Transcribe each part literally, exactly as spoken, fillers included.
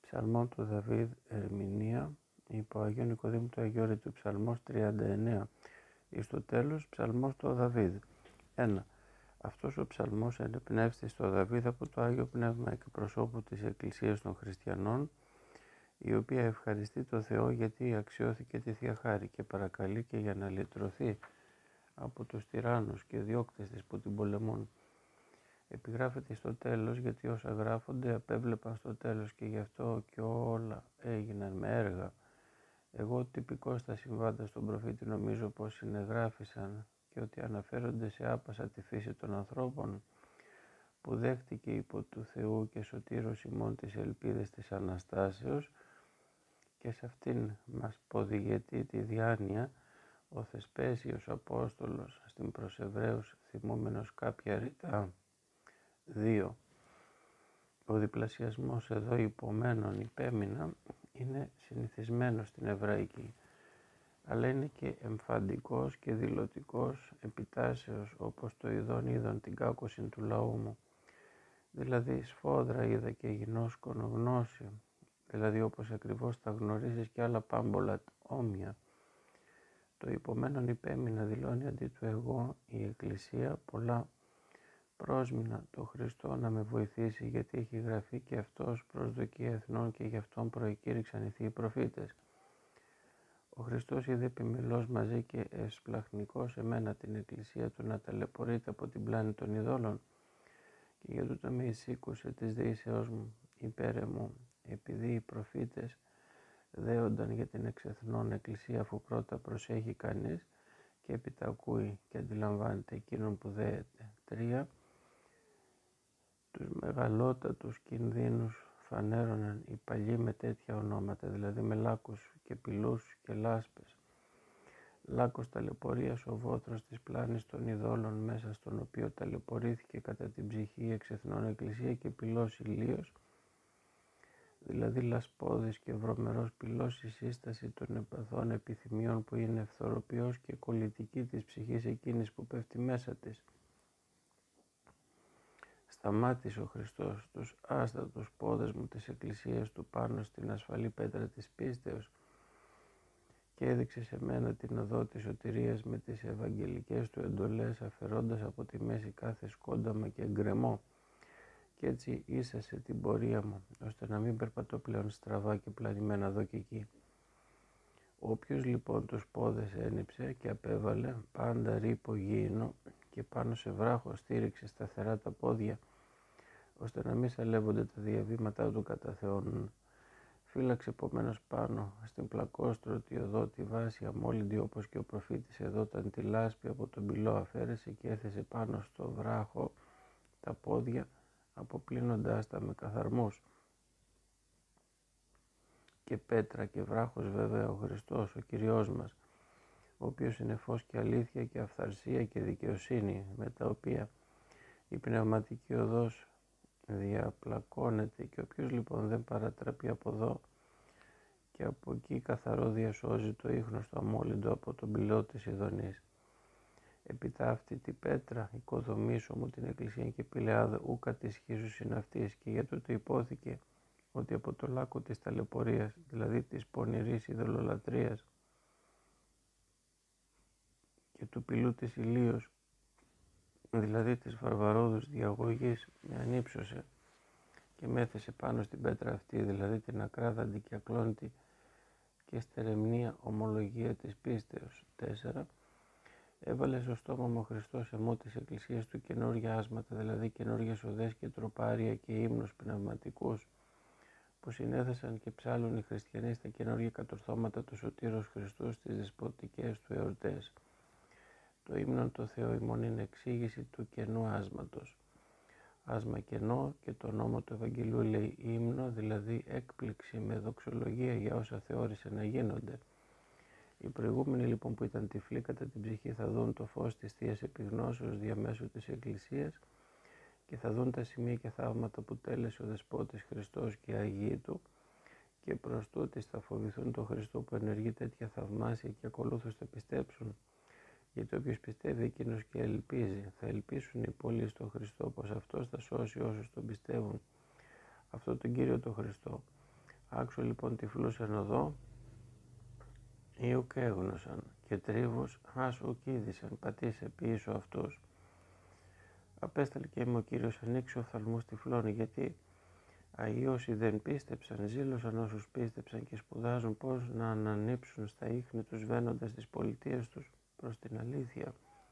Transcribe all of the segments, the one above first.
Ψαλμών του Δαβίδ, ερμηνεία υπό Αγίον Νικοδήμου του Αγίου Ρητού, Ψαλμός τριάντα εννέα. Εις το τέλος, ψαλμός του Δαβίδ. ένα. Αυτός ο ψαλμός ενεπνεύστη στο Δαβίδ από το Άγιο Πνεύμα εκπροσώπου της Εκκλησίας των Χριστιανών, η οποία ευχαριστεί το Θεό γιατί αξιώθηκε τη Θεία Χάρη και παρακαλεί και για να λυτρωθεί από τους τυράννους και διώκτες της που την πολεμούν. Επιγράφεται στο τέλος γιατί όσα γράφονται απέβλεπαν στο τέλος και γι' αυτό και όλα έγιναν με έργα. Εγώ τυπικός στα συμβάντα στον προφήτη νομίζω πως συνεγράφησαν και ότι αναφέρονται σε άπασα τη φύση των ανθρώπων που δέχτηκε υπό του Θεού και σωτήρος ημών τις ελπίδες της Αναστάσεως και σε αυτήν μας ποδηγετεί τη διάνοια ο Θεσπέσιος Απόστολος στην προς Εβραίους θυμούμενος κάποια ρητά. δύο. Ο διπλασιασμός εδώ υπομένων υπέμεινα είναι συνηθισμένος στην Εβραϊκή, αλλά είναι και εμφαντικός και δηλωτικός επιτάσεως, όπως το ειδών είδων την κάκωσιν του λαού μου, δηλαδή σφόδρα είδα και γινώσκον γνώση, δηλαδή όπως ακριβώς τα γνωρίζεις και άλλα πάμπολα όμοια. Το υπομένων υπέμεινα δηλώνει αντί του εγώ η Εκκλησία πολλά πρόσμινα το Χριστό να με βοηθήσει, γιατί έχει γραφεί και αυτός προσδοκία εθνών και γι' αυτόν προεκήρυξαν οι θείοι προφήτες. Ο Χριστός είδε επιμελώς μαζί και εσπλαχνικός εμένα την Εκκλησία του να ταλαιπωρείται από την πλάνη των ειδόλων και για τούτο με εισήκουσε της δεήσεώς μου υπέρ μου, επειδή οι προφήτες δέονταν για την εξεθνών Εκκλησία, αφού πρώτα προσέχει κανείς και έπειτα ακούει και αντιλαμβάνεται εκείνον που δέεται. τρία. Τους μεγαλότατους κινδύνους φανέρωναν οι παλιοί με τέτοια ονόματα, δηλαδή με λάκους και πυλούς και λάσπες. Λάκος ταλαιπωρίας ο βόθρος της πλάνης των ειδόλων, μέσα στον οποίο ταλαιπωρήθηκε κατά την ψυχή η εξεθνών Εκκλησία, και πυλός ηλίος, δηλαδή λασπόδης και βρωμερός πυλός, η σύσταση των επαθών επιθυμιών που είναι ευθοροποιός και κολλητική της ψυχής εκείνης που πέφτει μέσα της. Σταμάτησε ο Χριστός τους άστατους πόδες μου της Εκκλησίας του πάνω στην ασφαλή πέτρα της πίστεως και έδειξε σε μένα την οδό της σωτηρίας με τις ευαγγελικές του εντολές, αφαιρώντας από τη μέση κάθε σκόνταμα και γκρεμό, και έτσι ίσασε την πορεία μου, ώστε να μην περπατώ πλέον στραβά και πλανημένα εδώ και εκεί. Όποιος λοιπόν τους πόδες ένυψε και απέβαλε πάντα ρήπο γήινο και πάνω σε βράχο στήριξε σταθερά τα πόδια, ώστε να μην σαλεύονται τα διαβήματά του κατά Θεόν. Φύλαξε επομένως πάνω στην πλακόστρωτη οδό τη βάση αμόλυντη, όπως και ο προφήτης εδόταν τη λάσπη από τον πυλό αφαίρεσε και έθεσε πάνω στο βράχο τα πόδια, αποπλύνοντάς τα με καθαρμούς. Και πέτρα και βράχος βέβαια ο Χριστός, ο Κυριός μας, ο οποίος είναι φως και αλήθεια και αυθαρσία και δικαιοσύνη, με τα οποία η πνευματική οδός διαπλακώνεται, και όποιος λοιπόν δεν παρατραπεί από εδώ και από εκεί καθαρό διασώζει το ίχνος το αμόλυντο από τον πυλό της ειδονής. Επίτα αυτή τη πέτρα οικοδομήσω μου την Εκκλησία και πηλεάδε ούκα της χίσου συναυτής, και για τούτο υπόθηκε ότι από το λάκκο της ταλαιπωρίας, δηλαδή της πονηρής ειδωλολατρίας και του πυλού της ηλίως, δηλαδή της βαρβαρόδους διαγωγής, με ανύψωσε και μέθεσε πάνω στην πέτρα αυτή, δηλαδή την ακράδαντη και ακλόνητη και στερεμνία ομολογία της πίστεως. τέσσερα. Έβαλε στο στόμα μου ο Χριστός εμώ της Εκκλησίας του καινούργια άσματα, δηλαδή καινούργιες οδές και τροπάρια και ύμνους πνευματικούς, που συνέθεσαν και ψάλουν οι χριστιανοί στα καινούργια κατορθώματα του Σωτήρος Χριστού στις δεσποτικές του εορτές. Το ύμνον το Θεό ημών είναι εξήγηση του καινού άσματος. Άσμα κενό, και το νόμο του Ευαγγελίου λέει ύμνο, δηλαδή έκπληξη με δοξολογία για όσα θεώρησε να γίνονται. Οι προηγούμενοι λοιπόν που ήταν τυφλοί κατά την ψυχή θα δουν το φως της Θείας Επιγνώσεως διαμέσου της Εκκλησίας και θα δουν τα σημεία και θαύματα που τέλεσε ο Δεσπότης Χριστός και Αγίοι του, και προς τούτης θα φοβηθούν τον Χριστό που ενεργεί τέτοια θαυμάσια και ακολούθως θα πιστέψουν. Γιατί όποιος πιστεύει εκείνος και ελπίζει, θα ελπίσουν οι πολλοί στον Χριστό πως αυτός θα σώσει όσους τον πιστεύουν. Αυτό τον Κύριο τον Χριστό, Άξο λοιπόν τυφλούς εν οδό, ή ουκ έγνωσαν, και τρίβους ας ουκ είδησαν, πατήσε πίσω αυτούς. Απέσταλε και είμαι ο Κύριος, ανοίξει οφθαλμούς τυφλών, γιατί αεί όσοι δεν πίστεψαν, ζήλωσαν όσους πίστεψαν και σπουδάζουν πώς να ανανύψουν στα ίχνη τους, βαίνοντας τις πολιτείες τους προς την αλήθεια.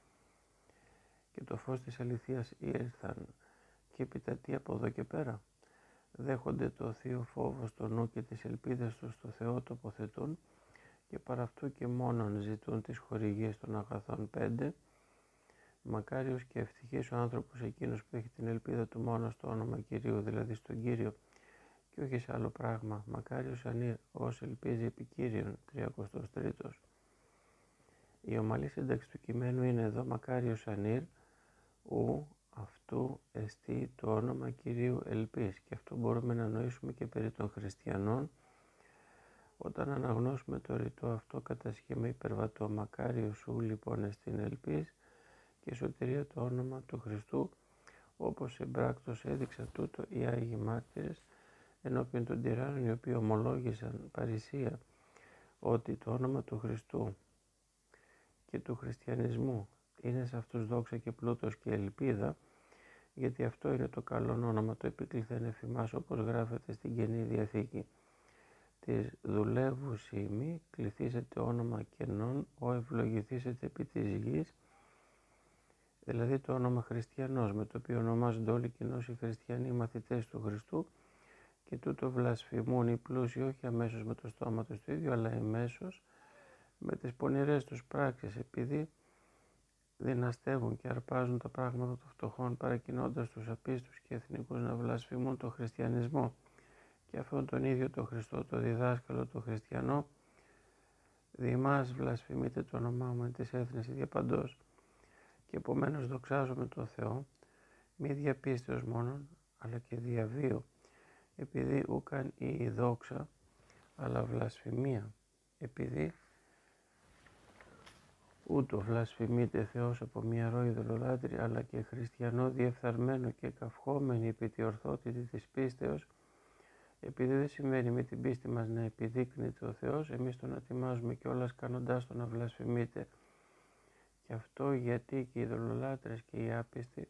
Και το φως της αληθείας ήρθαν, και έπειτα τι από εδώ και πέρα? Δέχονται το θείο φόβο στο νου και τις ελπίδες τους στο Θεό τοποθετούν, και παρά αυτού και μόνον ζητούν τις χορηγίες των αγαθών. Πέντε. Μακάριος και ευτυχής ο άνθρωπος εκείνος που έχει την ελπίδα του μόνο στο όνομα Κυρίου, δηλαδή στον Κύριο, και όχι σε άλλο πράγμα. Μακάριος ανήρ ως ελπίζει επί Κύριον. Τριακοστός τρίτος. Η ομαλή σύνταξη του κειμένου είναι εδώ, μακάριος ανήρ ου αυτού εστί το όνομα Κυρίου ελπίς, και αυτό μπορούμε να νοήσουμε και περί των χριστιανών όταν αναγνώσουμε το ρητό αυτό κατά σχήμα υπερβατό. Μακάριος σου λοιπόν εστίν ελπίς και σωτηρία το όνομα του Χριστού, όπως εμπράκτος έδειξα τούτο οι Άγιοι Μάρτυρες ενώπιον των τυράννων, οι οποίοι ομολόγησαν παρησία ότι το όνομα του Χριστού και του χριστιανισμού είναι σε αυτούς δόξα και πλούτος και ελπίδα, γιατί αυτό είναι το καλό όνομα, το επικληθέν εφημάς, όπως γράφεται στην Καινή Διαθήκη. Της δουλεύουσι μη κληθήσετε όνομα κενών, ο ευλογηθήσετε επί της γης, δηλαδή το όνομα Χριστιανός, με το οποίο ονομάζονται όλοι κοινώς οι χριστιανοί μαθητές του Χριστού, και τούτο βλασφημούν οι πλούσιοι, όχι αμέσως με το στόμα τους το ίδιο, αλλά εμέσως με τις πονηρές τους πράξεις, επειδή δυναστεύουν και αρπάζουν τα πράγματα των φτωχών, παρακινώντας τους απίστους και εθνικούς να βλασφημούν τον χριστιανισμό και αυτόν τον ίδιο τον Χριστό, το διδάσκαλο, το χριστιανό. Δημάς βλασφημείτε το όνομά μου εν της έθνης διαπαντός, και επομένως δοξάζομαι τον Θεό, μη διαπίστεως μόνον, αλλά και διαβίου, επειδή ούκαν η δόξα, αλλά βλασφημία, επειδή ούτω βλασφημείται Θεός από μια ροή ειδωλολάτρη, αλλά και χριστιανό διεφθαρμένο και καυχόμενοι επί τη ορθότητη της πίστεως, επειδή δεν συμβαίνει με την πίστη μας να επιδείκνεται ο Θεός, εμείς τον ατιμάζουμε κιόλας κάνοντάς τον να βλασφημείται. Και αυτό γιατί και οι ειδωλολάτρες και οι άπιστοι,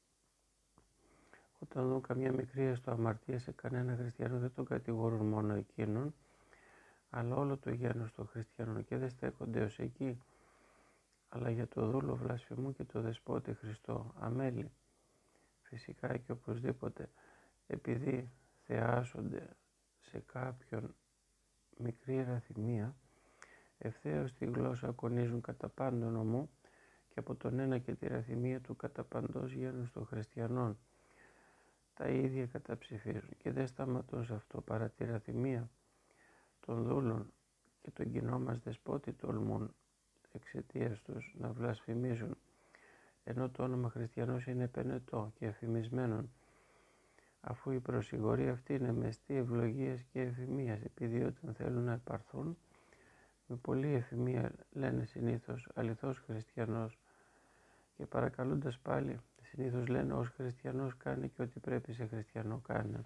όταν δουν καμιά μικρή έστω αμαρτία σε κανένα χριστιανό, δεν τον κατηγορούν μόνο εκείνον, αλλά όλο το γένος των χριστιανών, και δεν στέκονται ως εκεί, αλλά για το δούλο βλασφημού και το δεσπότη Χριστό, αμέλη. Φυσικά και οπωσδήποτε, επειδή θεάσονται σε κάποιον μικρή ραθυμία, ευθέως τη γλώσσα ακονίζουν κατά πάντων ομού, και από τον ένα και τη ραθυμία του κατά παντός γένους των χριστιανών τα ίδια καταψηφίζουν, και δεν σταματούν σε αυτό, παρά τη ραθυμία των δούλων και τον κοινό μας δεσπότη τολμούν εξαιτίας τους να βλασφημίζουν, ενώ το όνομα χριστιανός είναι επενετό και εφημισμένον, αφού η προσηγορία αυτή είναι μεστή ευλογίας και εφημίας, επειδή όταν θέλουν να επαρθούν με πολλή εφημία λένε συνήθως αληθώς χριστιανός, και παρακαλούντας πάλι συνήθως λένε ως χριστιανός κάνει και ό,τι πρέπει σε χριστιανό κάνει.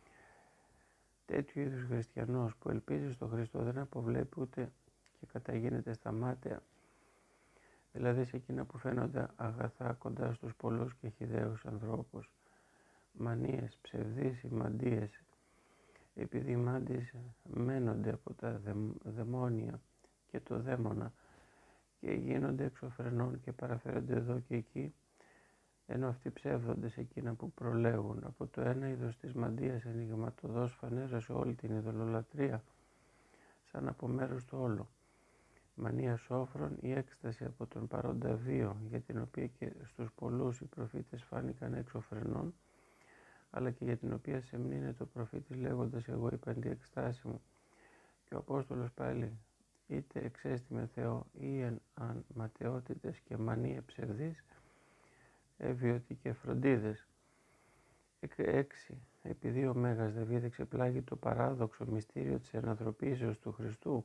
Τέτοιου είδους χριστιανός που ελπίζει στο Χριστό δεν αποβλέπει ούτε και καταγίνεται στα μάταια, δηλαδή σε εκείνα που φαίνονται αγαθά κοντά στους πολλούς και χυδαίους ανθρώπους, μανίες, ψευδείς ή μαντίες, επειδή οι μάντιες μένονται από τα δαιμόνια και το δαίμονα και γίνονται εξωφρενών και παραφέρονται εδώ και εκεί, ενώ αυτοί ψεύδονται σε εκείνα που προλέγουν. Από το ένα είδος της μαντίας ενηγματωδώς φανέρωσε όλη την ειδωλολατρία, σαν από μέρους του όλο. Μανία σόφρον ή έκσταση από τον παρόντα βίο, για την οποία και στους πολλούς οι προφήτες φάνηκαν εξωφρενών, αλλά και για την οποία σεμνύνεται ο προφήτης λέγοντας «εγώ είπα εν τη εκστάση μου». Και ο Απόστολος πάλι είτε εξέστημε Θεό ή εν αν ματαιότητες και μανία ψευδής, εβιωτοί και φροντίδες. Έξι. Επειδή ο Μέγας Δαβίδ εξεπλάγει το παράδοξο μυστήριο της ενανθρωπίσεως του Χριστού,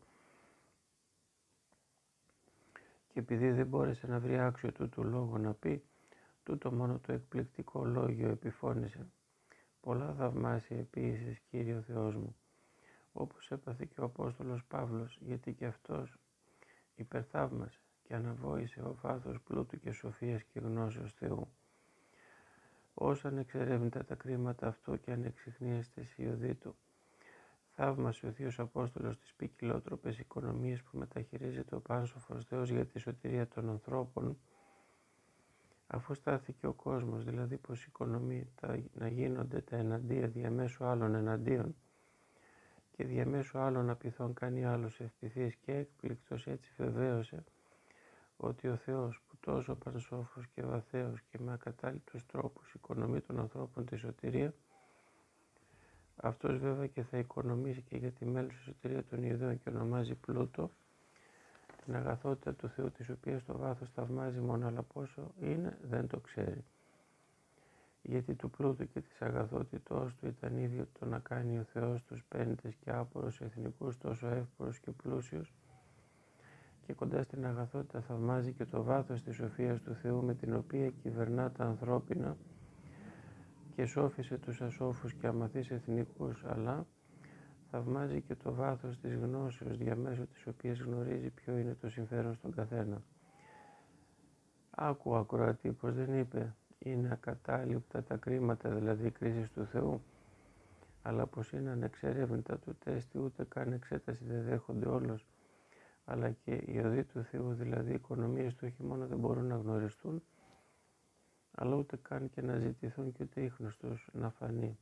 και επειδή δεν μπόρεσε να βρει άξιο τούτου λόγου να πει, τούτο μόνο το εκπληκτικό λόγιο επιφώνησε. Πολλά θαυμάσια επίησες, Κύριε Θεός μου, όπως έπαθε και ο Απόστολος Παύλος, γιατί και αυτός υπερθαύμασε και αναβόησε ο βάθος πλούτου και σοφίας και γνώσεως Θεού. Όσο ανεξερεύνητα τα κρίματα αυτό και ανεξιχνίαστε σιωδή του, θαύμασε ο Θείος Απόστολος τις ποικιλότροπες οικονομίες που μεταχειρίζεται ο πάνσοφος Θεός για τη σωτηρία των ανθρώπων, αφού στάθηκε ο κόσμος, δηλαδή πως οικονομεί τα, να γίνονται τα εναντία διαμέσου άλλων εναντίον και διαμέσου άλλων απειθών κάνει άλλος ευπηθείς και έκπληκτος, έτσι βεβαίωσε ότι ο Θεός που τόσο πανσόφος και βαθέος και με ακατάληπτους τρόπους οικονομεί των ανθρώπων τη σωτηρία, αυτός βέβαια και θα οικονομήσει και για τη μέλους σωτηρία των Ιδαίων και ονομάζει πλούτο την αγαθότητα του Θεού, της οποίας το βάθος θαυμάζει μόνο, αλλά πόσο είναι δεν το ξέρει. Γιατί του πλούτου και της αγαθότητός του ήταν ίδιο το να κάνει ο Θεός τους πένητες και άπορους εθνικούς τόσο εύπορους και πλούσιους, και κοντά στην αγαθότητα θαυμάζει και το βάθος της σοφίας του Θεού, με την οποία κυβερνά τα ανθρώπινα και σώφισε τους ασόφους και αμαθείς εθνικούς, αλλά θαυμάζει και το βάθος της γνώσεως, διαμέσου της οποίας γνωρίζει ποιο είναι το συμφέρον στον καθένα. Άκου ακροατή, πως δεν είπε είναι ακατάληπτα τα κρίματα, δηλαδή η κρίση του Θεού, αλλά πως είναι ανεξερεύνητα του τέστη, ούτε καν εξέταση δεν δέχονται όλος, αλλά και οι οδοί του Θεού, δηλαδή οι οικονομίες του, όχι μόνο δεν μπορούν να γνωριστούν, αλλά ούτε καν και να ζητηθούν και ούτε ίχνος τους να φανεί.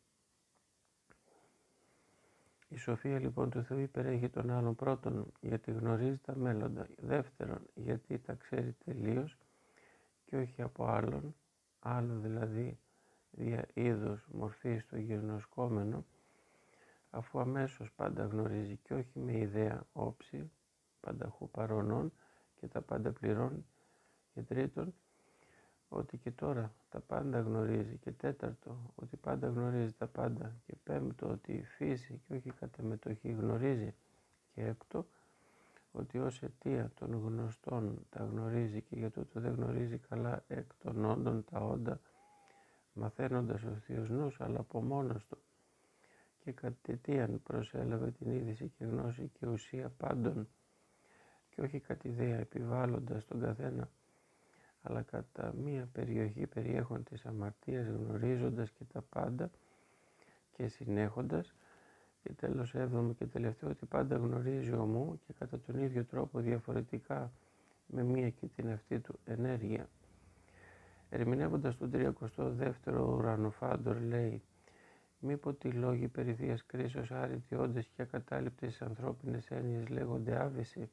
Η σοφία λοιπόν του Θεού υπερέχει των άλλων, πρώτον γιατί γνωρίζει τα μέλλοντα, δεύτερον γιατί τα ξέρει τελείως και όχι από άλλον, άλλο δηλαδή δια είδους μορφής το γυρνοσκόμενο, αφού αμέσως πάντα γνωρίζει και όχι με ιδέα όψη, πανταχού παρονών και τα πάντα πληρών, και τρίτον ότι και τώρα τα πάντα γνωρίζει, και τέταρτο ότι πάντα γνωρίζει τα πάντα, και πέμπτο ότι η φύση και όχι κατά μετοχή γνωρίζει, και έκτο ότι ως αιτία των γνωστών τα γνωρίζει, και για τούτο δεν γνωρίζει καλά εκ των όντων τα όντα, μαθαίνοντας ο Θείος Νους, αλλά από μόνος του, και κατ' αιτίαν προσέλαβε την είδηση και γνώση και ουσία πάντων, και όχι κατ' ιδέα επιβάλλοντας τον καθένα, αλλά κατά μία περιοχή περιέχον της αμαρτίας, γνωρίζοντας και τα πάντα και συνέχοντας, και τέλος έβδομο και τελευταίο ότι πάντα γνωρίζει ομού και κατά τον ίδιο τρόπο διαφορετικά με μία και την αυτή του ενέργεια. Ερμηνεύοντας τον τριακοστό δεύτερο ουρανοφάντορ λέει «Μήπω τη λόγοι περί θείας κρίσεως άρρητοι όντες και ακατάληπτες ανθρώπινες έννοιες λέγονται άβηση,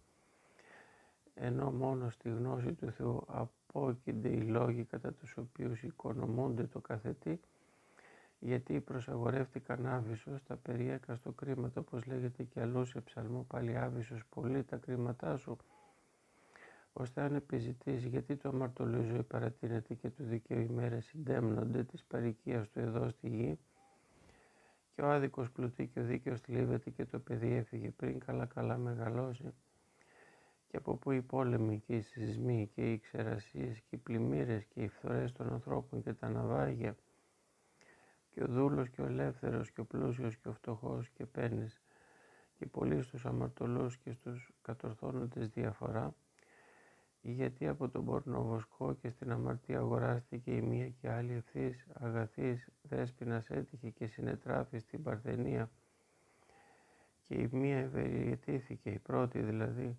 ενώ μόνο στη γνώση του Θεού απόκεινται οι λόγοι κατά τους οποίους οικονομούνται το καθετή, γιατί προσαγορεύτηκαν άβυσος τα περιέκαστο κρίματα, όπως λέγεται και αλλού σε ψαλμό πάλι άβυσος πολύ τα κρίματά σου, ώστε αν επιζητείς γιατί το αμαρτωλή ζωή παρατείνεται και του δικαίου ημέρες συντέμνονται της παροικίας του εδώ στη γη, και ο άδικος πλουτεί και ο δίκαιος θλίβεται και το παιδί έφυγε πριν καλά καλά μεγαλώσει, και από πού οι πόλεμοι και οι σεισμοί και οι ξερασίες και οι πλημμύρες και οι φθορές των ανθρώπων και τα ναυάγια, και ο δούλος και ο ελεύθερος και ο πλούσιος και ο φτωχός και πένες, και πολλοί στους αμαρτωλούς και στους κατορθώνοντες διαφορά, γιατί από τον πορνοβοσκό και στην αμαρτία αγοράστηκε η μία και άλλη ευθύς αγαθής δέσποινας έτυχε και συνετράφη στην Παρθενία, και η μία ευεργετήθηκε, η πρώτη δηλαδή,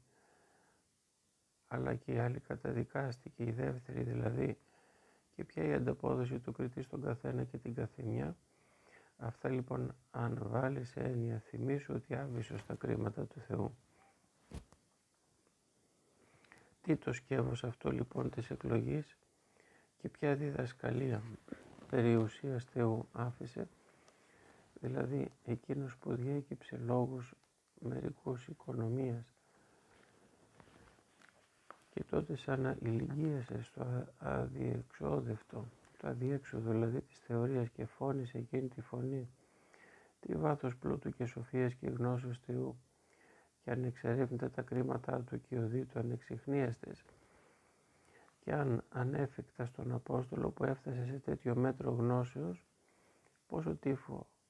αλλά και η άλλη καταδικάστηκε, η δεύτερη δηλαδή, και ποια η ανταπόδοση του κριτή στον καθένα και την καθεμιά. Αυτά λοιπόν αν βάλει σε έννοια, θυμίσου ότι άβυσος στα κρίματα του Θεού. Τι το σκεύος αυτό λοιπόν της εκλογής και ποια διδασκαλία περί ουσίας Θεού άφησε, δηλαδή εκείνος που διέκυψε λόγους μερικούς οικονομίας και τότε σαν να ηλικίασε στο αδιεξόδευτο, το αδιέξοδο δηλαδή της θεωρίας, και φώνησε εκείνη τη φωνή, τι βάθος πλούτου και σοφίας και γνώσεως Θεού, και ανεξερεύνητα τα κρίματά του και οδοί του ανεξιχνίαστες, και αν ανέφικτα στον Απόστολο που έφτασε σε τέτοιο μέτρο γνώσεως, πόσο τύφο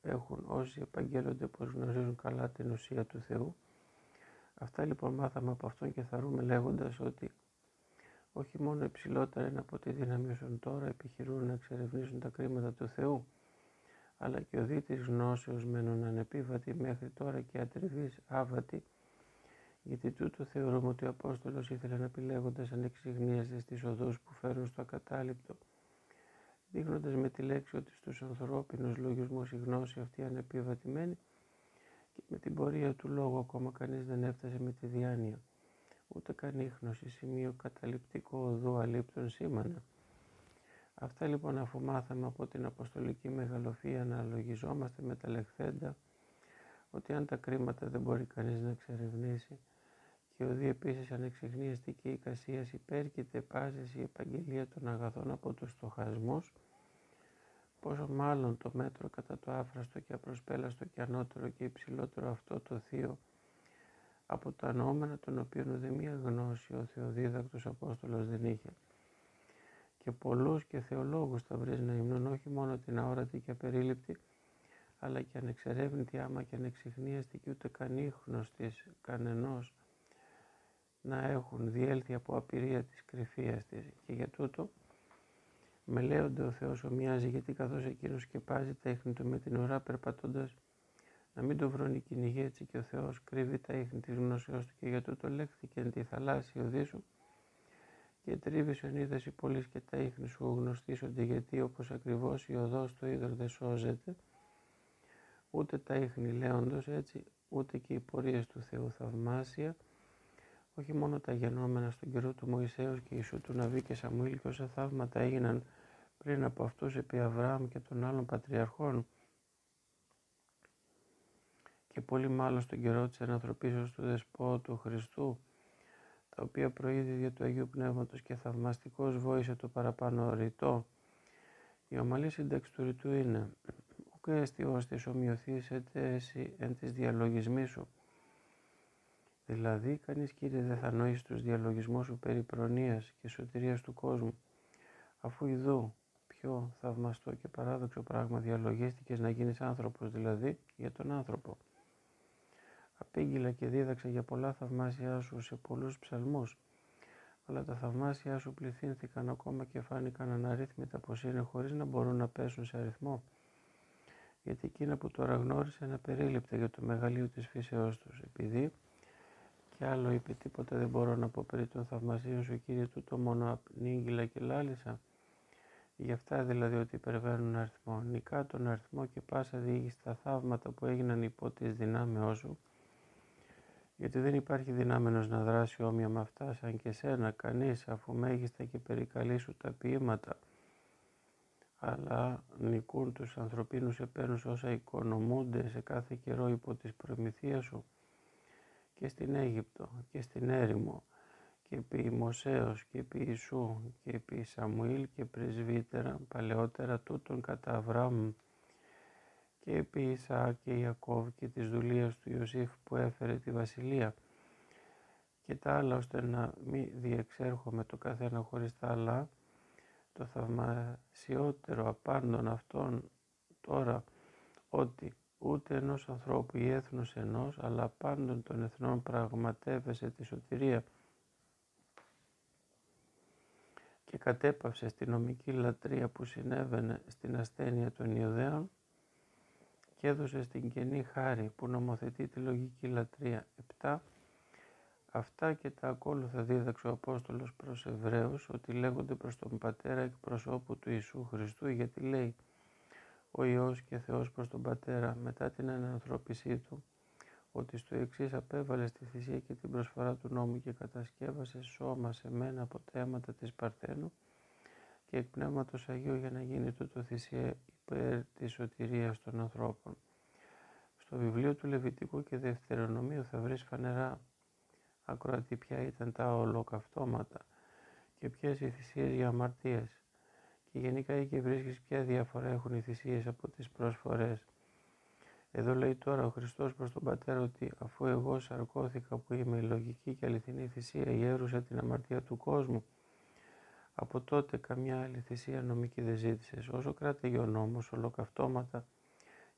έχουν όσοι επαγγέλλονται πως γνωρίζουν καλά την ουσία του Θεού. Αυτά λοιπόν μάθαμε από Αυτόν και θαρούμε λέγοντας ότι όχι μόνο υψηλότερα είναι από τη δύναμη όσων τώρα επιχειρούν να εξερευνήσουν τα κρίματα του Θεού, αλλά και οδοί της γνώσεως μένουν ανεπίβατοι μέχρι τώρα και ατριβείς άβατοι, γιατί τούτο θεωρούμε ότι ο Απόστολος ήθελε να πει λέγοντας ανεξιγνίαστες τις οδούς που φέρουν στο ακατάληπτο, δείχνοντας με τη λέξη ότι στους ανθρώπινους λογισμούς η γνώση αυτή ανεπίβατη μένει και με την πορεία του λόγου ακόμα κανείς δεν έφτασε με τη διάνοια, ούτε καν ίχνωση σημείο καταληπτικό οδού αλήπτων σήμανα. Αυτά λοιπόν αφού μάθαμε από την Αποστολική Μεγαλοφία να λογιζόμαστε με τα λεχθέντα ότι αν τα κρίματα δεν μπορεί κανείς να εξερευνήσει και οδεί επίσης ανεξιχνίαστη και εικασίας υπέρκειται πάσης η επαγγελία των αγαθών από τους στοχασμούς, πόσο μάλλον το μέτρο κατά το άφραστο και απροσπέλαστο και ανώτερο και υψηλότερο αυτό το θείο από τα νόμενα των οποίων ουδε μία γνώση ο Θεοδίδακτος Απόστολος δεν είχε. Και πολλούς και θεολόγους θα βρεις να υμνούν όχι μόνο την αόρατη και απερίληπτη, αλλά και ανεξερεύνητη άμα και ανεξιχνίαστη και ούτε καν ίχνος της κανενός να έχουν διέλθει από απειρία της κρυφίας της. Και για τούτο με λέονται ο Θεός ομοιάζει, γιατί καθώς εκείνος σκεπάζει τα ίχνη του με την ουρά περπατώντας, να μην το βρουν οι κυνηγοί, έτσι και ο Θεός κρύβει τα ίχνη της γνώσεως του, και για τούτο λέχθηκε εν τη θαλάσσια οδή σου και τρίβησον είδαση πολλής και τα ίχνη σου γνωστήσονται, γιατί όπως ακριβώς η οδός του είδωρ δεν σώζεται, ούτε τα ίχνη λέοντος έτσι, ούτε και οι πορείες του Θεού θαυμάσια, όχι μόνο τα γενόμενα στον καιρό του Μωυσέως και Ιησού του Ναβί και Σαμουήλ και όσα θαύματα έγιναν πριν από αυτούς επί Αβραάμ και των άλλων πατριαρχών, και πολύ μάλλον στον καιρό της ανθρωπίσεως του Δεσπότου Χριστού, τα οποία προείδη δια του Αγίου Πνεύματος και θαυμαστικός βόησε το παραπάνω ρητό. Η ομαλή σύνταξη του ρητού είναι «Ουκ έστι ώστις ομοιωθήσετε εσύ εν της διαλογισμής σου». Δηλαδή, κανείς Κύριε δεν θα νοήσει τους διαλογισμούς σου περί προνοίας και σωτηρίας του κόσμου, αφού ειδού πιο θαυμαστό και παράδοξο πράγμα διαλογίστηκες να γίνεις άνθρωπος, δηλαδή για τον άνθρωπο. Απήγγειλα και δίδαξα για πολλά θαυμάσια σου σε πολλούς ψαλμούς, αλλά τα θαυμάσια σου πληθύνθηκαν ακόμα και φάνηκαν αναρρύθμιτα πως είναι χωρίς να μπορούν να πέσουν σε αριθμό, γιατί εκείνα που τώρα γνώρισαν απερίληπτα για το μεγαλείο της φύσεώς τους, επειδή κι άλλο είπε τίποτα δεν μπορώ να πω περί των θαυμασίων σου Κύριε, τούτο μόνο απνίγγυλα και λάλησα, γι' αυτά δηλαδή ότι υπερβαίνουν αριθμό, νικά τον αριθμό και πάσα διήγηση τα θαύματα που έγιναν υπό της δυνάμεώς σου, γιατί δεν υπάρχει δυνάμενος να δράσει όμοια με αυτά σαν και σένα κανείς, αφού μέγιστα και περικαλεί σου τα ποίηματα, αλλά νικούν τους ανθρωπίνους επένους όσα οικονομούνται σε κάθε καιρό υπό της προμηθείας σου, και στην Αίγυπτο και στην έρημο και επί Μωσέως και επί Ιησού και επί Σαμουήλ και πρεσβύτερα παλαιότερα τούτων κατά Αβραάμ και επί Ισαάκ και Ιακώβ και της δουλείας του Ιωσήφ που έφερε τη βασιλεία και τα άλλα, ώστε να μην διεξέρχομαι το καθένα χωριστά, αλλά το θαυμασιότερο απάντων αυτών τώρα ότι ούτε ενός ανθρώπου ή έθνους ενός, αλλά πάντων των εθνών πραγματεύεσαι τη σωτηρία και κατέπαυσε στη νομική λατρεία που συνέβαινε στην ασθένεια των Ιουδαίων και έδωσε στην καινή χάρη που νομοθετεί τη λογική λατρεία. Επτά. Αυτά και τα ακόλουθα δίδαξε ο Απόστολος προς Εβραίους, ότι λέγονται προς τον Πατέρα εκ προσώπου του Ιησού Χριστού, γιατί λέει ο Υιός και Θεός προς τον Πατέρα μετά την ανανθρώπισή του, ότι στο εξής απέβαλε στη θυσία και την προσφορά του νόμου και κατασκεύασε σώμα σε μένα από τα αίματα της Παρθένου και εκ Πνεύματος Αγίου για να γίνει τούτο θυσία υπέρ της σωτηρίας των ανθρώπων. Στο βιβλίο του Λεβιτικού και Δευτερονομίου θα βρεις φανερά ακροατή ποια ήταν τα ολοκαυτώματα και ποιες οι θυσίες για αμαρτίες. Και γενικά εκεί βρίσκεις ποια διαφορά έχουν οι θυσίες από τις προσφορές. Εδώ λέει τώρα ο Χριστός προς τον Πατέρα ότι αφού εγώ σαρκώθηκα που είμαι η λογική και αληθινή θυσία, ιέρουσα την αμαρτία του κόσμου, από τότε καμιά άλλη θυσία νομική δεν ζήτησες. Όσο κράτηγε ο νόμος ολοκαυτώματα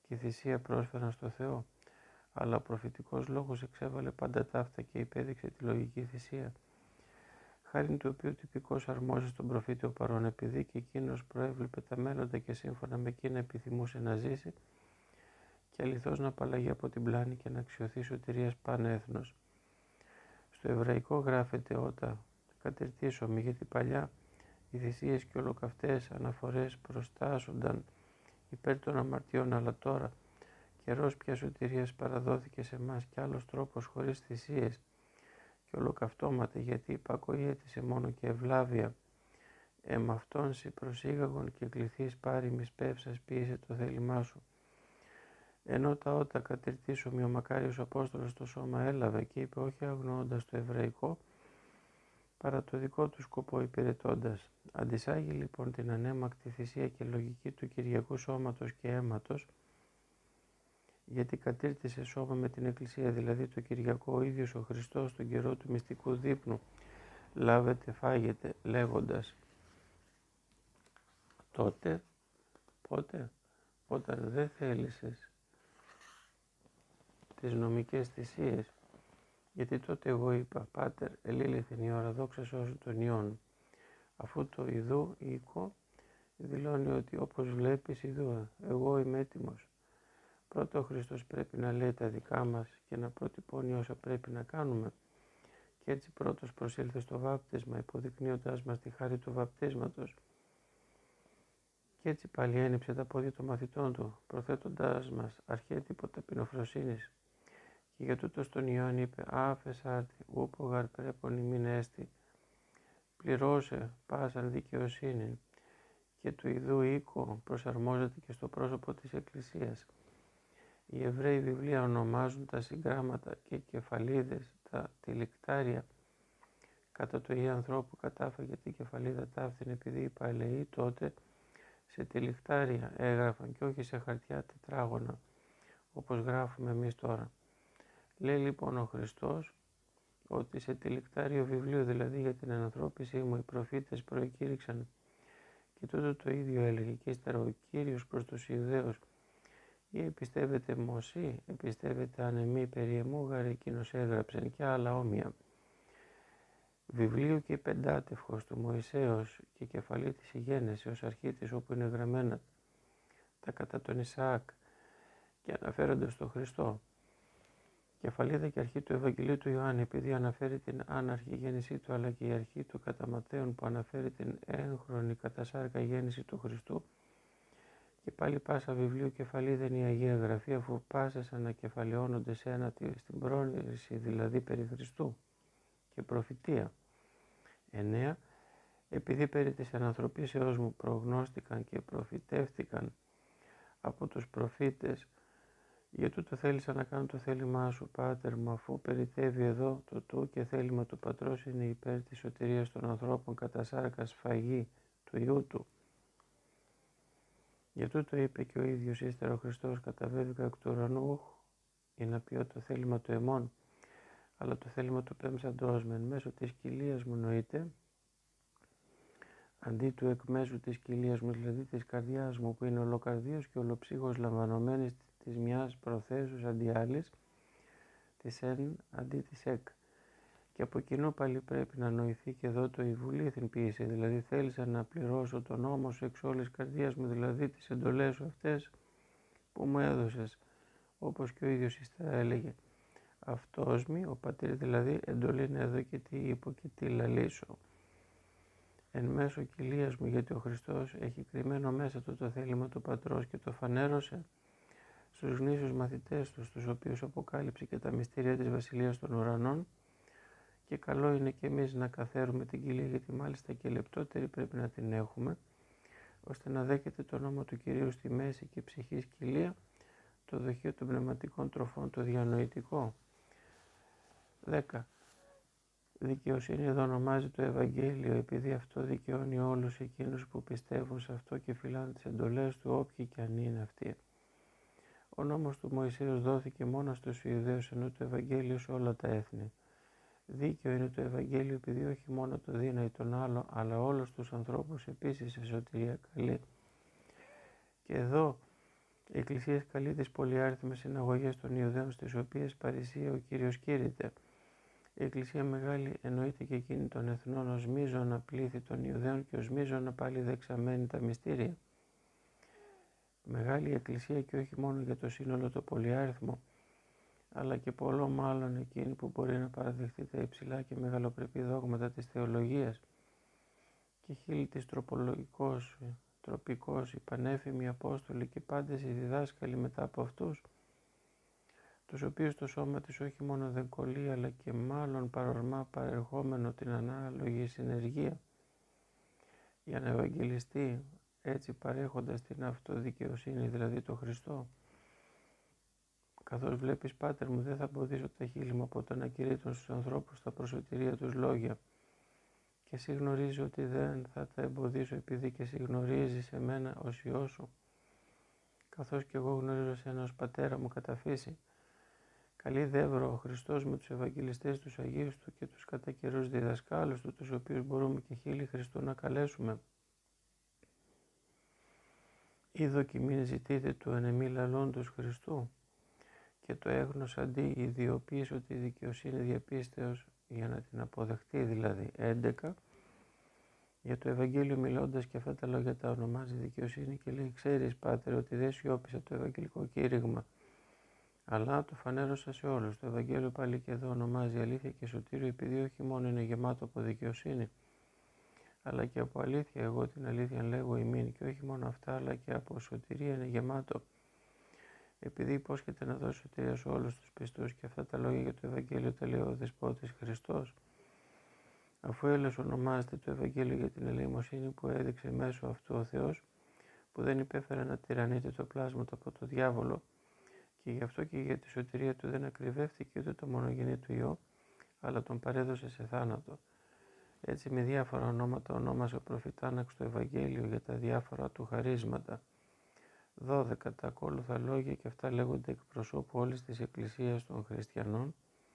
και η θυσία πρόσφεραν στο Θεό, αλλά ο προφητικός λόγος εξέβαλε πάντα ταύτα και υπέδειξε τη λογική θυσία, χάριν του οποίου τυπικός αρμόζει στον προφήτη ο παρών, επειδή και εκείνος προέβλεπε τα μέλλοντα και σύμφωνα με εκείνα επιθυμούσε να ζήσει και αληθώς να απαλλαγεί από την πλάνη και να αξιωθεί σωτηρίας πάνε έθνος. Στο εβραϊκό γράφεται «Ότα κατερτίσωμη», γιατί παλιά οι θυσίες και ολοκαυτές αναφορές προστάσσονταν υπέρ των αμαρτιών, αλλά τώρα καιρός πια σωτηρίας παραδόθηκε σε εμάς κι άλλος τρόπος χωρίς θυσίες και ολοκαυτώματα, γιατί η υπακοή έτησε μόνο και ευλάβεια. Εμ' αυτόν σε προσήγαγον και κληθείς πάρημις πεύσας ποίησε το θέλημά σου. Ενώ τα ότα κατερτίσωμη ο μακάριος Απόστολος το σώμα έλαβε και είπε όχι αγνοώντας το εβραϊκό, παρά το δικό του σκοπό υπηρετώντας. Αντισάγει λοιπόν την ανέμακτη θυσία και λογική του Κυριακού σώματος και αίματος, γιατί κατήρτισε σώμα με την Εκκλησία, δηλαδή το Κυριακό ο ίδιος ο Χριστός τον καιρό του μυστικού δείπνου, λάβετε φάγετε, λέγοντας τότε, πότε, όταν δεν θέλησες τις νομικές θυσίες, γιατί τότε εγώ είπα, Πάτερ, ελήλυθεν η ώρα, δόξα σώσου των ιών. Αφού το ιδού οίκο δηλώνει ότι όπως βλέπεις ιδού, εγώ είμαι έτοιμος. Πρώτα ο Χριστός πρέπει να λέει τα δικά μας και να προτυπώνει όσα πρέπει να κάνουμε. Και έτσι πρώτος προσήλθε στο βάπτισμα, υποδεικνύοντάς μας τη χάρη του βαπτίσματος. Και έτσι πάλι ένυψε τα πόδια των μαθητών του, προθέτοντάς μας αρχέτυπο ταπεινοφροσύνης. Και για τούτο στον Ιωάννη είπε «Άφες άρτη, ούπο γαρ πρέπον ημίν έστι, πληρώσε πάσαν δικαιοσύνη». Και του ιδού οίκο προσαρμόζεται και στο πρόσωπο της Εκκλησίας. Οι Εβραίοι βιβλία ονομάζουν τα συγγράμματα και κεφαλίδες τα τυλικτάρια. Κατά το ή ανθρώπου κατάφαγε την κεφαλίδα ταύτην, επειδή οι παλαιοί τότε σε τυλικτάρια έγραφαν και όχι σε χαρτιά τετράγωνα, όπως γράφουμε εμείς τώρα. Λέει λοιπόν ο Χριστός ότι σε τυλικτάριο βιβλίο, δηλαδή για την ανανθρώπιση μου, οι προφήτες προεκήρυξαν, και τούτο το ίδιο έλεγε και ύστερα ο Κύριος προς τους Ιουδαίους, ή εμπιστεύεται Μωσή, εμπιστεύεται ανεμή περί εμού γαρ εκείνος έγραψεν, και άλλα όμοια. Βιβλίου και πεντάτευχος του Μωυσέως και κεφαλή της Γένεσης αρχή της, όπου είναι γραμμένα τα κατά τον Ισαάκ και αναφέρονται στο Χριστό. Κεφαλίδα και αρχή του Ευαγγελίου του Ιωάννη, επειδή αναφέρει την άναρχη γέννησή του, αλλά και η αρχή του κατά Ματθαίον που αναφέρει την έγχρονη κατά σάρκα γέννηση του Χριστού. Και πάλι πάσα βιβλίου κεφαλίδα είναι η Αγία Γραφή, αφού πάσες ανακεφαλαιώνονται σε ένα στην πρόνηση, δηλαδή περί Χριστού και προφητεία. εννέα. Επειδή περί της ανθρωπίσεώς μου προγνώστηκαν και προφητεύτηκαν από τους προφήτες, για τούτο θέλησα να κάνω το θέλημά σου, Πάτερ μου, αφού περιτεύει εδώ το του και θέλημα του Πατρός είναι υπέρ της σωτηρίας των ανθρώπων κατά σάρκα σφαγή του Υιού του. Για τούτο είπε και ο ίδιος ύστερα ο Χριστός, καταβέβηκα εκ του ουρανού για να πιω το θέλημα του εμών, αλλά το θέλημα του πέμψαντός μεν μέσω της κοιλίας μου νοείται, αντί του εκ μέσου της κοιλίας μου, δηλαδή της καρδιάς μου, που είναι ολοκαρδίος και ολοψύχος λαμβανωμένης της μιας προθέσεως αντί άλλης, της εν αντί της εκ. Και από κοινού πάλι πρέπει να νοηθεί και εδώ το ιβουλήθην ποιήσε, δηλαδή θέλησα να πληρώσω τον νόμο σου εξ όλης καρδίας μου, δηλαδή τις εντολές σου αυτές που μου έδωσες, όπως και ο ίδιος ύστερα έλεγε. Αυτός μη, ο πατήρ δηλαδή, εντολήν εδώ και τι είπω και τι λαλήσω. Εν μέσω κοιλίας μου, γιατί ο Χριστός έχει κρυμμένο μέσα του το θέλημα του Πατρός και το φανέρωσε στους γνήσιους μαθητές του, στους οποίους αποκάλυψε και τα μυστήρια της Βασιλείας των Ουρανών, και καλό είναι και εμείς να καθαίρουμε την κοιλία, γιατί μάλιστα και λεπτότερη πρέπει να την έχουμε, ώστε να δέκεται το νόμο του Κυρίου στη μέση και ψυχής κοιλία, το δοχείο των πνευματικών τροφών, το διανοητικό. δέκα. Δικαιοσύνη εδώ ονομάζει το Ευαγγέλιο, επειδή αυτό δικαιώνει όλους εκείνους που πιστεύουν σε αυτό και φυλάνε τις εντολές του, όποιοι και αν είναι αυτοί. Ο νόμος του Μωυσέως δόθηκε μόνο στους Ιουδαίους, ενώ το Ευαγγέλιο σε όλα τα έθνη. Δίκαιο είναι το Ευαγγέλιο, επειδή όχι μόνο το δίνει τον άλλο, αλλά όλους τους ανθρώπους επίσης σε σωτηρία καλή. Και εδώ Η Εκκλησία καλεί τις πολυάριθμες συναγωγές των Ιουδαίων, στις οποίες παρησία ο Κύριος κήρυται. Η Εκκλησία Μεγάλη εννοείται και εκείνη των εθνών ως μείζωνα πλήθη των Ιουδαίων και ως μείζωνα πάλι δεξαμένη τα μυστήρια. Μεγάλη Εκκλησία και όχι μόνο για το σύνολο το πολυάριθμο, αλλά και πολλό μάλλον εκείνη που μπορεί να παραδεχτεί τα υψηλά και μεγαλοπρεπή δόγματα της θεολογίας και χίλιοι της τροπολογικός, τροπικός, οι πανέφημοι Απόστολοι και πάντες οι διδάσκαλοι μετά από αυτούς, τους οποίους το σώμα της όχι μόνο δεν κολλεί, αλλά και μάλλον παρορμά παρερχόμενο την ανάλογη συνεργία για να ευαγγελιστεί, έτσι παρέχοντας την αυτοδικαιοσύνη, δηλαδή το Χριστό. Καθώς βλέπεις, Πάτερ μου, δεν θα εμποδίσω τα χείλη μου από το να κηρύττω στους ανθρώπους τα προσωτηρία τους λόγια, και εσύ γνωρίζει ότι δεν θα τα εμποδίσω, επειδή και εσύ γνωρίζεις εμένα ως Υιός σου, καθώς και εγώ γνωρίζω σένα ως Πατέρα μου κατά φύση. Καλή δεύρο ο Χριστός με τους Ευαγγελιστές, τους Αγίους του και τους κατά καιρούς διδασκάλους του, τους οποίους μπορούμε και χίλιοι Χριστού να καλέσουμε. Η δοκιμή ζητείτε του ενεμή λαλόντος Χριστού, και το έγνος αντί ιδιοποίησε ότι η δικαιοσύνη διαπίστεως για να την αποδεχτεί, δηλαδή έντεκα. Για το Ευαγγέλιο μιλώντας και αυτά τα λόγια τα ονομάζει δικαιοσύνη και λέει: ξέρεις, Πάτερ, ότι δεν σιώπησα το Ευαγγελικό κήρυγμα, αλλά το φανέρωσα σε όλους. Το Ευαγγέλιο πάλι και εδώ ονομάζει αλήθεια και σωτήριο, επειδή όχι μόνο είναι γεμάτο από δικαιοσύνη, αλλά και από αλήθεια. Εγώ την αλήθεια λέγω ημίν, και όχι μόνο αυτά, αλλά και από σωτηρία είναι γεμάτο, επειδή υπόσχεται να δώσει σωτηρία σε όλους τους πιστούς. Και αυτά τα λόγια για το Ευαγγέλιο τα λέει ο Δεσπότης Χριστός, αφού έλεος ονομάζεται το Ευαγγέλιο για την ελεημοσύνη που έδειξε μέσω αυτού ο Θεός, που δεν υπέφερε να τυραννείται το πλάσμα του από το διάβολο, και γι' αυτό και για τη σωτηρία του δεν ακριβεύτηκε ούτε το μονογενή του Υιό, αλλά τον παρέδωσε σε θάνατο. Έτσι με διάφορα ονόματα ονόμασε ο προφητάναξ το Ευαγγέλιο για τα διάφορα του χαρίσματα. Δώδεκα τα ακόλουθα λόγια, και αυτά λέγονται εκπροσώπου όλης της Εκκλησίας των Χριστιανών,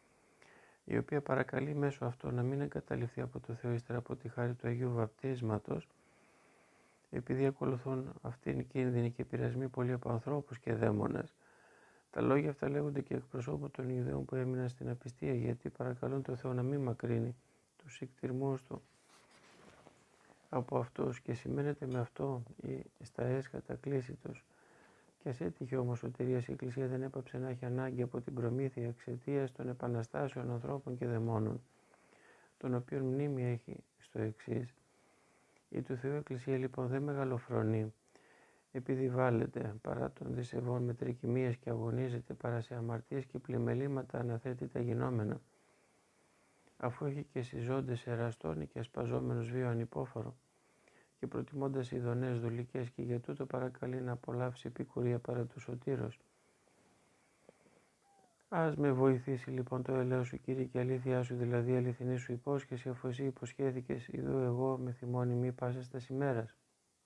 η οποία παρακαλεί μέσω αυτό να μην εγκαταλειφθεί από το Θεό ύστερα από τη χάρη του Αγίου Βαπτίσματος, επειδή ακολουθούν αυτήν κίνδυνοι και πειρασμοί πολλοί από ανθρώπους και δαίμονες. Τα λόγια αυτά λέγονται και εκπροσώπου των Ιουδαίων που έμειναν στην απιστία, γιατί παρακαλούν το Θεό να μην μακρύνει τους συκτηρμούς του από αυτούς, και σημαίνεται με αυτό στα έσχατα κλίση τους. Και ας έτυχε όμως σωτηρίας, η Εκκλησία δεν έπαψε να έχει ανάγκη από την προμήθεια εξαιτίας των επαναστάσεων ανθρώπων και δαιμόνων, των οποίων μνήμη έχει στο εξής. Η του Θεού Εκκλησία λοιπόν δεν μεγαλοφρονεί, επειδή βάλεται παρά των δισεβών με τρικυμίες και αγωνίζεται παρά σε αμαρτίες και πλημελήματα αναθέτει τα γινόμενα, αφού έχει και συζώντες εραστών και ασπαζόμενους βίο ανυπόφορο, και προτιμώντας ειδονές δουλικές, και για τούτο παρακαλεί να απολαύσει επικουρία παρά του σωτήρος. Ας με βοηθήσει λοιπόν το ελέος σου, Κύριε, και αλήθειά σου, δηλαδή αληθινή σου υπόσχεση, αφού εσύ υποσχέθηκες: ειδού εγώ με θυμώνει μη πάσας τας ημέρας.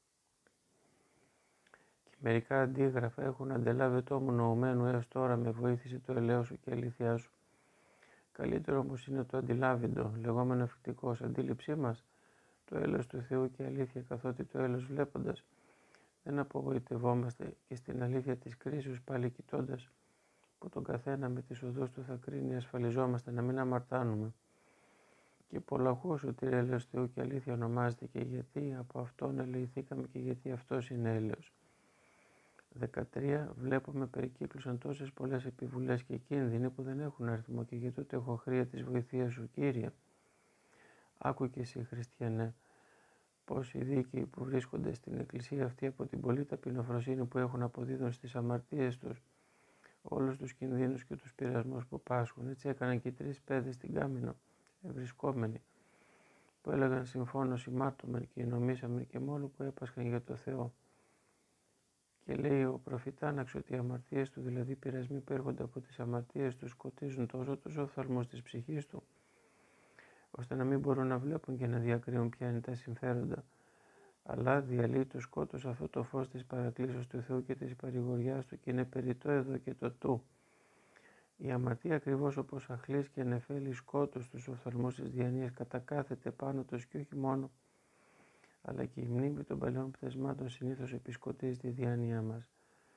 Και μερικά αντίγραφα έχουν αντελάβει τόμου νοουμένου έως τώρα, με βοήθησε το ελέος σου και αλήθειά σου. Καλύτερο όμως είναι το αντιλάβιντο, λεγόμενο εφικτικός, αντίληψή μας, το έλεος του Θεού και αλήθεια, καθότι το έλεος βλέποντας δεν απογοητευόμαστε, και στην αλήθεια της κρίσης πάλι κοιτώντας, που τον καθένα με τις οδούς του θα κρίνει, ασφαλιζόμαστε να μην αμαρτάνουμε. Και πολλαχού σωτήρ έλεος Θεού και αλήθεια ονομάζεται, και γιατί από αυτόν ελεηθήκαμε και γιατί αυτός είναι έλεος. δεκατρία. Βλέπουμε περικύκλωσαν τόσες πολλές επιβουλές και κίνδυνοι που δεν έχουν αριθμό, και για τούτο έχω χρία της βοηθείας σου, Κύριε. Άκου και εσύ, Χριστιανέ, πως οι δίκαιοι που βρίσκονται στην Εκκλησία αυτή από την πολλή ταπεινοφροσύνη που έχουν αποδίδουν στις αμαρτίες τους όλους τους κινδύνους και τους πειρασμούς που πάσχουν. Έτσι έκαναν και οι τρεις παιδες στην Κάμηνο, ευρισκόμενοι, που έλεγαν συμφώνως ημάτωμεν και νομίσαμεν, και μόνο που έπασχαν για το Θεό. Και λέει ο προφητάναξ ότι οι αμαρτίες του, δηλαδή πειρασμοί που έρχονται από τις αμαρτίες του, σκοτίζουν τόσο τους οφθαλμούς της ψυχής του, ώστε να μην μπορούν να βλέπουν και να διακρίνουν ποια είναι τα συμφέροντα, αλλά διαλύει το σκότος αυτό το φως της παρακλήσεως του Θεού και της παρηγοριάς του, και είναι περιττό εδώ και το του. Η αμαρτία, ακριβώς όπως αχλής και νεφέλη σκότος στους οφθαλμούς της διανοίας, κατακάθεται πάνω τους, και όχι μόνο, αλλά και η μνήμη των παλαιών πτεσμάτων συνήθως επισκοτίζει τη διάνοιά μας.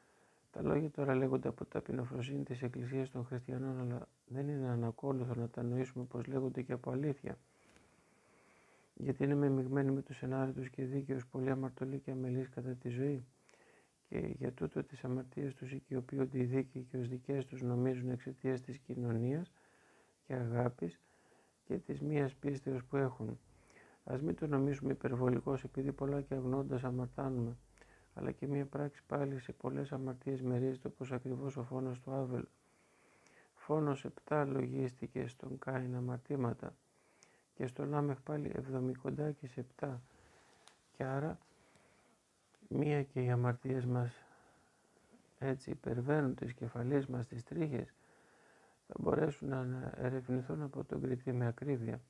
Τα λόγια τώρα λέγονται από ταπεινοφροσύνη της Εκκλησίας των Χριστιανών, αλλά δεν είναι ανακόλουθο να τα νοήσουμε πως λέγονται και από αλήθεια. Γιατί είναι μεμειγμένοι με τους ενάρετους και δίκαιους, πολύ αμαρτωλοί και αμελείς κατά τη ζωή. Και για τούτο τις αμαρτίες τους οικειοποιούνται οι δίκαιοι και ως δικές τους νομίζουν εξαιτίας της κοινωνίας και αγάπης και της μίας πίστεως που έχουν. Ας μην το νομίζουμε υπερβολικός, επειδή πολλά και αγνώντας αμαρτάνουμε, αλλά και μία πράξη πάλι σε πολλές αμαρτίες μερίζεται, όπως ακριβώς ο φόνος του Άβελ. Φόνος επτά λογίστηκε στον Κάιν αμαρτήματα και στο Λάμεχ πάλι εβδομηκοντάκης επτά. Και άρα μία και οι αμαρτίες μας έτσι υπερβαίνουν τις κεφαλές μας τις τρίχες, θα μπορέσουν να ερευνηθούν από τον κριτή με ακρίβεια.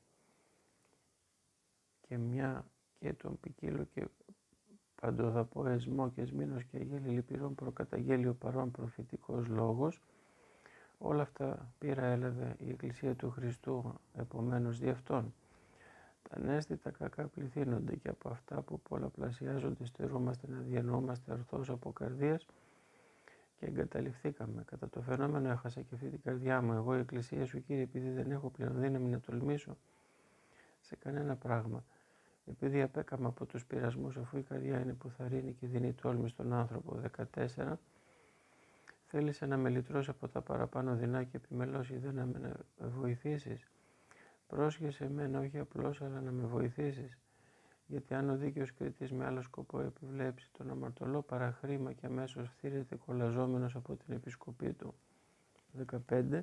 Και μια και τον ποικίλο και παντοδαπό εσμό και σμήνος και γέλη λυπηρών προκαταγγέλιο παρόν προφητικός λόγος, όλα αυτά πήρα έλαβε η Εκκλησία του Χριστού, επομένως δι' αυτόν. Τα ανέστητα κακά πληθύνονται και από αυτά που πολλαπλασιάζονται στερούμαστε να διανοούμαστε ορθώς από καρδίας και εγκαταλειφθήκαμε. Κατά το φαινόμενο έχασα και αυτή την καρδιά μου. Εγώ η Εκκλησία σου, Κύριε, επειδή δεν έχω πλέον δύναμη να τολμήσω σε κανένα πράγμα, επειδή απέκαμα από τους πειρασμούς, αφού η καρδιά είναι που θαρρύνει και δίνει τόλμη στον άνθρωπο. δεκατέσσερα. Θέλησε να με λυτρώσει από τα παραπάνω δεινά και επιμελώσει, δεν να με βοηθήσεις. Πρόσχεσαι εμένα, όχι απλώς, αλλά να με βοηθήσεις. Γιατί αν ο δίκαιος κριτής με άλλο σκοπό επιβλέψει τον αμαρτωλό παρά χρήμα και αμέσως φθείρεται κολλαζόμενος από την επισκοπή του. δεκαπέντε.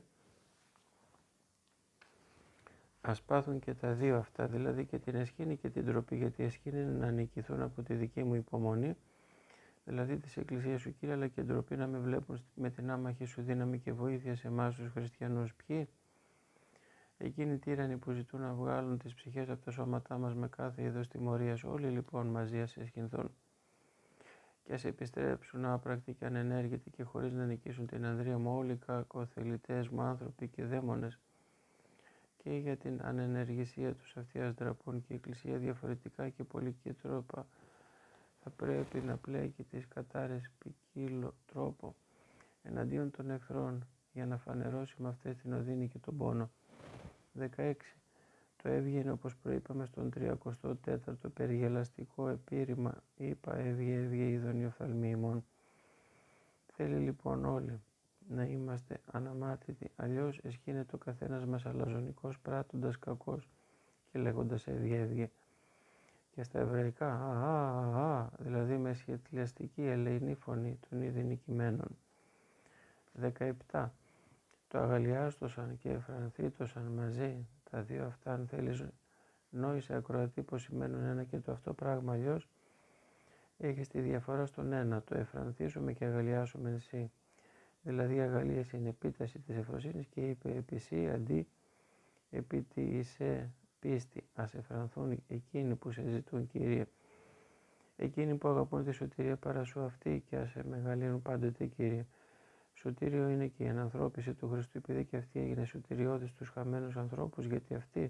Ας πάθουν και τα δύο αυτά, δηλαδή και την εσχήνη και την τροπή, γιατί η εσχήνη είναι να νικηθούν από τη δική μου υπομονή, δηλαδή της Εκκλησίας σου, Κύριε, αλλά και ντροπή να με βλέπουν με την άμαχη σου δύναμη και βοήθεια σε εμάς τους χριστιανούς. Ποιοι? Εκείνοι οι τύρανοι που ζητούν να βγάλουν τις ψυχές από τα σώματά μας με κάθε είδος τιμωρίας, όλοι λοιπόν μαζί ας εσχυνθούν και ας επιστρέψουν άπρακτοι και ανενέργητοι και χωρίς να νικήσουν την ανδρεία μου, όλοι οι κακοθελητές μου άνθρωποι και δαίμονες, και για την ανενεργησία τους αυτή ας ντραπούν, και η Εκκλησία διαφορετικά και πολυκή τρόπα θα πρέπει να πλέκει τις κατάρες ποικίλο τρόπο εναντίον των εχθρών για να φανερώσει με αυτές την οδύνη και τον πόνο. δεκαέξι. Το έβγαινε, όπως προείπαμε, στον τριακοστό τέταρτο περιγελαστικό επίρρημα, είπα έβγε έβγε ειδονή οφθαλμή ημών. Θέλει λοιπόν όλοι να είμαστε αναμάρτητοι, αλλιώς εσχύνεται ο καθένας μας αλαζονικός, πράττοντας κακός και λέγοντας έβγε έβγε. Και στα εβραϊκά α, α, α, δηλαδή με σχετιαστική ελεηνή φωνή των ήδη νικημένων. δεκαεπτά. Το αγαλιάστοσαν και εφρανθήτωσαν μαζί, τα δύο αυτά αν θέλεις νόησε ακροατή πως σημαίνουν ένα και το αυτό πράγμα, αλλιώς έχεις τη διαφορά στον ένα, το εφρανθίσουμε και αγαλιάσουμε εσύ. Δηλαδή η αγαλίαση είναι επίταση της ευφροσύνης και είπε επισή αντί επί τη είσαι πίστη. Ας εφρανθούν εκείνοι που σε ζητούν, Κύριε. Εκείνοι που αγαπούν τη σωτηρία παρά σου αυτή και ας σε μεγαλύνουν πάντοτε, Κύριε. Σωτήριο είναι και η ανανθρώπιση του Χριστού, επειδή και αυτή έγινε σωτηριώδης στους χαμένους ανθρώπους, γιατί αυτοί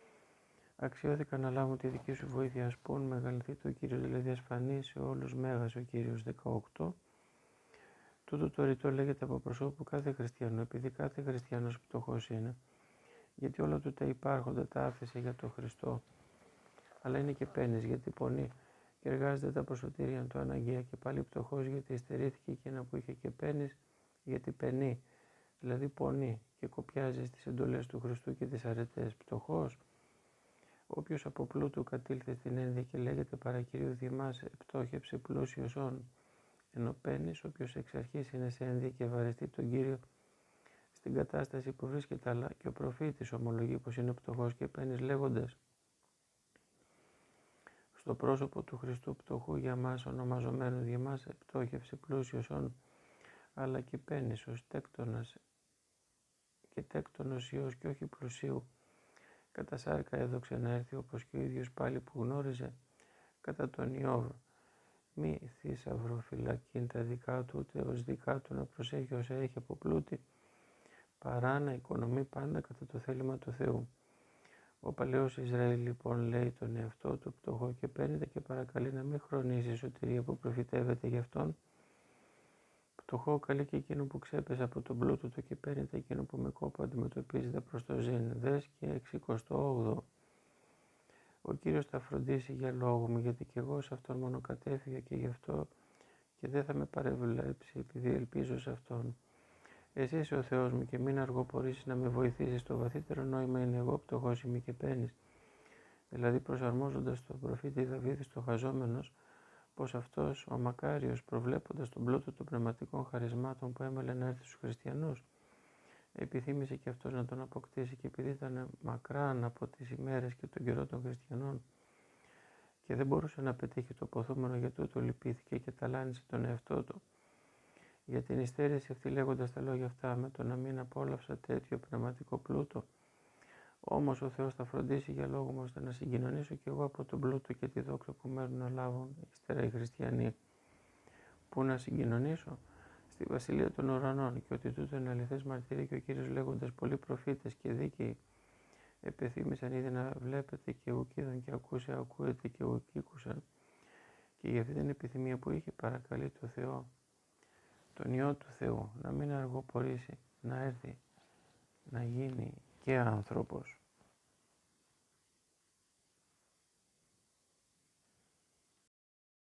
αξιώθηκαν να λάβουν τη δική σου βοήθεια. Ας πούν μεγαλυνθεί το Κύριο, δηλαδή ασφανή σε όλους μέγας ο Κύριος. δεκαοκτώ. Τούτο το ρητό λέγεται από προσώπου κάθε χριστιανό, επειδή κάθε χριστιανός πτωχός είναι, γιατί όλα του τα υπάρχοντα τα άφησε για τον Χριστό, αλλά είναι και πένης γιατί πονεί και εργάζεται τα προσωτήρια του αναγκαία, και πάλι πτωχός γιατί στερήθηκε εκείνα που είχε, και πένης γιατί πενεί, δηλαδή πονεί και κοπιάζει στις εντολές του Χριστού και τις αρετές. Πτωχός, όποιος από πλούτου κατήλθε στην ένδια και λέγεται παρακυρίου Δημάς, επτόχευσε πλούσιος όν. Ενώ πένης, όποιος εξ αρχής είναι σε ένδια και βαρεστεί τον Κύριο στην κατάσταση που βρίσκεται, αλλά και ο προφήτης ομολογεί πως είναι πτωχός και πένης, λέγοντας στο πρόσωπο του Χριστού πτωχού για μας ονομαζομένου Δημάς, επτόχευσε πλούσιος όν, αλλά και πένης ως τέκτονας και τέκτονος Υιός και όχι πλουσίου, κατά σάρκα έδοξε να έρθει, όπως και ο ίδιος πάλι που γνώριζε κατά τον Ιώβ, μη θησαυρό φυλακήν τα δικά του, ούτε ως δικά του να προσέχει όσα έχει από πλούτη, παρά να οικονομεί πάντα κατά το θέλημα του Θεού. Ο παλαιός Ισραήλ λοιπόν λέει τον εαυτό του πτωχό και πένεται και παρακαλεί να μην χρονίσει η σωτηρία που προφητεύεται γι' αυτόν, Πτωχό καλεί και εκείνο που ξέπεσε από τον πλούτο του και παίρνει τα εκείνο που με κόπο αντιμετωπίζεται προς το ζήν. Δες και εξηκοστό όγδοο. Ο Κύριος θα φροντίσει για λόγο μου, γιατί και εγώ σε Αυτόν μόνο κατέφυγα και γι' αυτό και δεν θα με παρεβλέψει, επειδή ελπίζω σε Αυτόν. Εσύ είσαι ο Θεός μου και μην αργοπορήσεις να με βοηθήσεις. Το βαθύτερο νόημα είναι εγώ πτωχός είμαι και παίρνεις. Δηλαδή προσαρμόζοντας τον προφήτη Δαβίδ στο χαζόμενος, πως αυτός ο μακάριος προβλέποντας τον πλούτο των πνευματικών χαρισμάτων που έμελε να έρθει στους χριστιανούς, επιθύμησε και αυτός να τον αποκτήσει και επειδή ήταν μακράν από τις ημέρες και τον καιρό των χριστιανών και δεν μπορούσε να πετύχει το ποθούμενο, για τούτο λυπήθηκε και ταλάνισε τον εαυτό του. Για την υστέρηση αυτή λέγοντας τα λόγια αυτά, με το να μην απόλαυσα τέτοιο πνευματικό πλούτο, όμως ο Θεός θα φροντίσει για λόγο μου ώστε να συγκοινωνήσω κι εγώ από τον πλούτο και τη δόξα που μένουν να λάβουν ύστερα οι χριστιανοί. Πού να συγκοινωνήσω? Στη βασιλεία των ουρανών, και ότι τούτο είναι αληθές μαρτυρία και ο Κύριος λέγοντας πολλοί προφήτες και δίκαιοι επεθύμησαν ήδη να βλέπετε και ουκ είδαν και ακούσε ακούετε και ουκ ήκουσαν. Και για αυτή την επιθυμία που είχε παρακαλεί το Θεό, τον Υιό του Θεού, να μην αργοπορήσει, να έρθει, να γίνει και άνθρωπος.